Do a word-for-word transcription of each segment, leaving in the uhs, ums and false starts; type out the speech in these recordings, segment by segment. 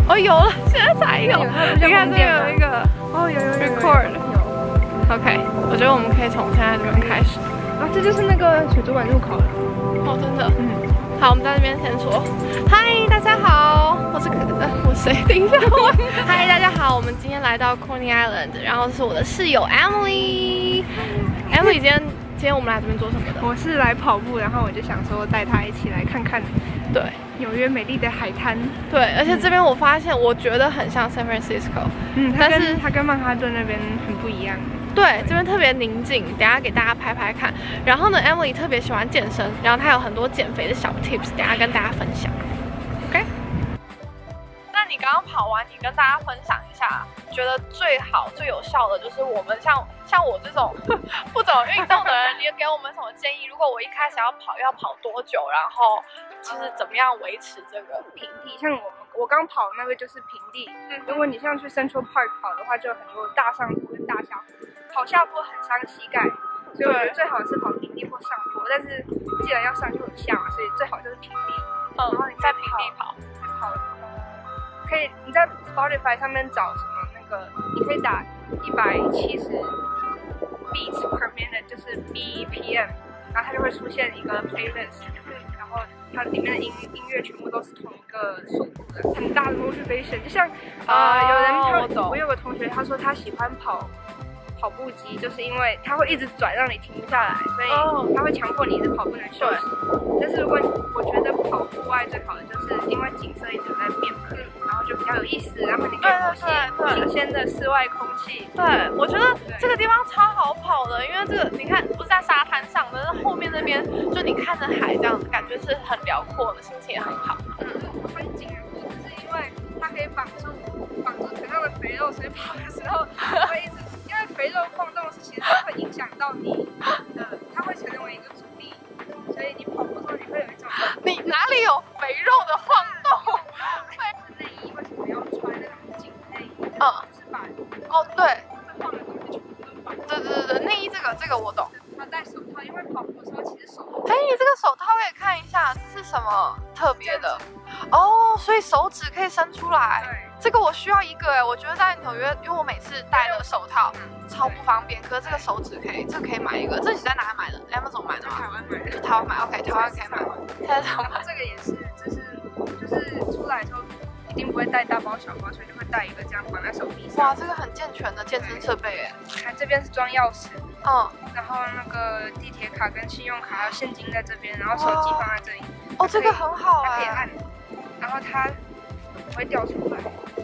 哦，有了，现在才有。你看这个有一个哦，有有有 record。OK， 我觉得我们可以从现在这边开始。 啊，这就是那个水族馆入口了。 哦，真的。嗯。好，我们在这边先说。嗨，大家好，我是可呃，我谁？等一下我。嗨，大家好，我们今天来到 Coney Island， 然后是我的室友 Emily。Emily 今天今天我们来这边做什么的？ 我是来跑步，然后我就想说带她一起来看看。 对。 纽约美丽的海滩， 对，而且这边我发现，我觉得很像 San Francisco， 嗯，但是它跟曼哈顿那边很不一样。 对，这边特别宁静，等下给大家拍拍看。然后呢 ，Emily 特别喜欢健身，然后她有很多减肥的小 tips， 等下跟大家分享。OK？ 那你刚刚跑完，你跟大家分享一下，觉得最好、最有效的，就是我们像像我这种不怎么运动的人，你给我们什么建议？如果我一开始要跑，要跑多久？然后就是怎么样维持这个平地？像我们我刚跑那个就是平地，嗯，如果你像去 Central Park 跑的话，就有很多大上坡跟大下坡，跑下坡很伤膝盖，所以我觉得最好是跑平地或上坡。但是既然要上就有下嘛，所以最好就是平地。 嗯，然后你在平地跑， 再跑，可以你在 Spotify 上面找什么那个，你可以打一百七十 beats per minute， 就是 B P M， 然后它就会出现一个 playlist， 然后它里面的音音乐全部都是同一个速度的，很大的 motivation。就像呃有人他 我, 我有个同学他说他喜欢跑跑步机，就是因为它会一直转让你停不下来，所以它会强迫你一直跑不能休息。但是如果我觉得跑户外最好的就是因为景色一直在变嘛，然后就比较有意思，然后你可以呼吸新鲜的室外空气。 对，我觉得这个地方超好跑的，因为这个你看不是在沙滩上的，是后面那边就你看着海这样子，感觉是很辽阔的，心情也很好。 嗯，风景很好，就是因为它可以绑住绑住腿上的肥肉，所以跑的时候会一直。因为肥肉晃动是其实会影响到你的，它会成为一个阻力，所以你跑步的时候你会有一种你哪里有肥肉的晃动？ 内衣为什么要穿那种紧内衣？ 嗯， 就是把哦对， 会晃的东西全部都绑。 对对对对，内衣这个这个我懂。 要戴手套，因为跑步的时候其实手。 哎，你这个手套可以看一下，这是什么特别的？哦，所以手指可以伸出来。 对。 这个我需要一个哎，我觉得在纽约，因为我每次戴了手套，超不方便。可是这个手指可以，这个可以买一个。这你在哪里买的 ？Amazon 买的吗？ 台湾买的。 台湾买 ，OK， 台湾可以买。现在台湾买。 这个也是，就是就是出来之后一定不会带大包小包，所以就会带一个这样绑在手臂上。 哇，这个很健全的健身设备哎。 看这边是装钥匙， 嗯， 然后那个地铁卡跟信用卡还有现金在这边，然后手机放在这里。 哦，这个很好哎。 它可以按，然后它不会掉出来。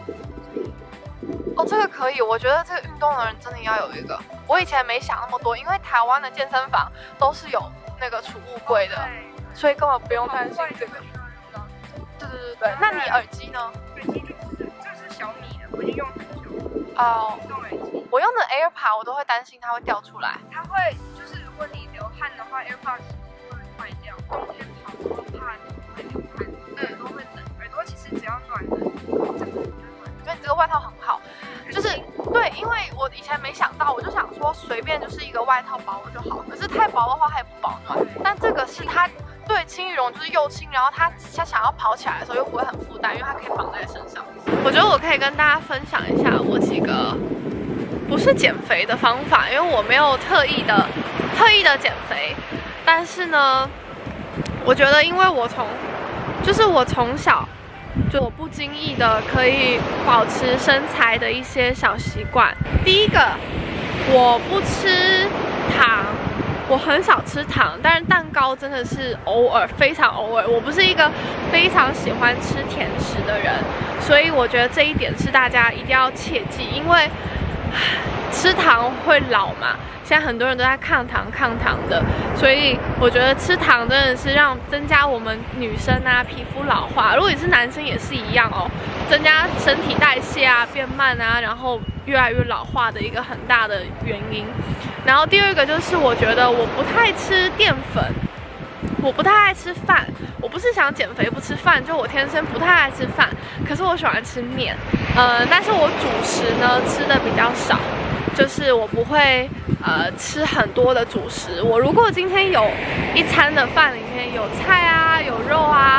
哦，这个可以，我觉得这个运动的人真的要有一个。我以前没想那么多，因为台湾的健身房都是有那个储物柜的，所以根本不用担心这个。对对对对，那你耳机呢？ 耳机就是这是小米的，我已经用很久。 哦， 用耳机。 我用的 AirPod 我都会担心它会掉出来。 它会就是如果你流汗的话 ，AirPod 会坏掉。冬天跑步怕你会流汗，耳朵会冷。耳朵其实只要暖的，整个就暖。 我觉得你这个外套很好，就是对，因为我以前没想到，我就想说随便就是一个外套薄就好，可是太薄的话它也不保暖。但这个是它对轻羽绒就是又轻，然后它它想要跑起来的时候又不会很负担，因为它可以绑在身上。我觉得我可以跟大家分享一下我几个不是减肥的方法，因为我没有特意的特意的减肥，但是呢，我觉得因为我从就是我从小。就我不经意的可以保持身材的一些小习惯。第一个，我不吃糖，我很少吃糖，但是蛋糕真的是偶尔，非常偶尔。我不是一个非常喜欢吃甜食的人，所以我觉得这一点是大家一定要切记，因为吃糖会老嘛。现在很多人都在抗糖抗糖的，所以我觉得吃糖真的是让增加我们女生啊皮肤老化，如果你是男生也是一样哦，增加身体代谢啊变慢啊，然后越来越老化的一个很大的原因。然后第二个就是我觉得我不太吃淀粉，我不太爱吃饭，我不是想减肥不吃饭，就我天生不太爱吃饭，可是我喜欢吃面，呃，但是我主食呢吃的比较少。就是我不会呃吃很多的主食，我如果今天有一餐的饭里面有菜啊有肉啊，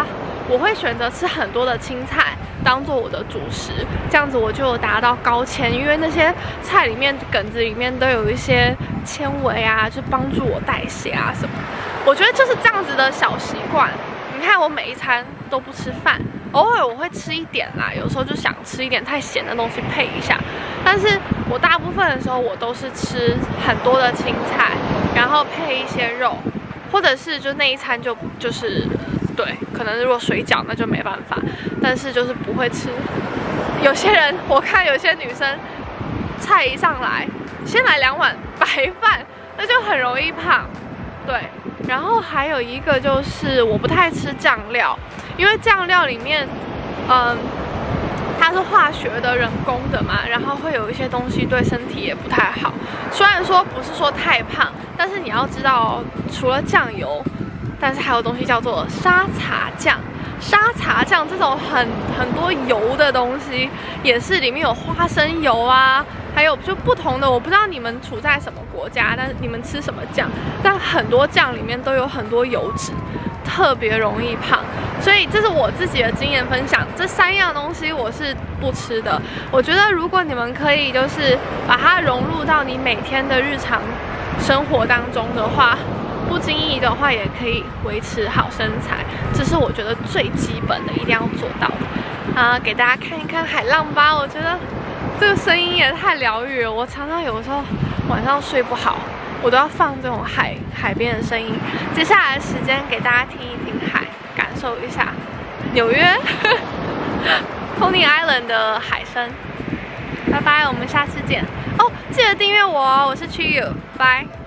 我会选择吃很多的青菜当做我的主食，这样子我就有达到高纤，因为那些菜里面梗子里面都有一些纤维啊，就帮助我代谢啊什么。我觉得就是这样子的小习惯。你看我每一餐都不吃饭，偶尔我会吃一点啦，有时候就想吃一点太咸的东西配一下，但是我大部分的时候我都是吃很多的青菜，然后配一些肉，或者是就那一餐就就是对，可能如果水饺那就没办法，但是就是不会吃。有些人我看有些女生菜一上来，先来两碗白饭，那就很容易胖。对，然后还有一个就是我不太吃酱料，因为酱料里面，嗯，它是化学的、人工的嘛，然后会有一些东西对身体也不太好。虽然说不是说太胖，但是你要知道，除了酱油，但是还有东西叫做沙茶酱。沙茶酱这种很很多油的东西，也是里面有花生油啊。还有就不同的，我不知道你们处在什么国家，但是你们吃什么酱？但很多酱里面都有很多油脂，特别容易胖。所以这是我自己的经验分享，这三样东西我是不吃的。我觉得如果你们可以就是把它融入到你每天的日常生活当中的话，不经意的话也可以维持好身材，这是我觉得最基本的，一定要做到的。啊，给大家看一看海浪吧，我觉得。这个声音也太疗愈了，我常常有时候晚上睡不好，我都要放这种海海边的声音。接下来的时间给大家听一听海，感受一下纽约Coney Island 的海声。拜拜，我们下次见哦！记得订阅我哦，我是 Chiyu，拜。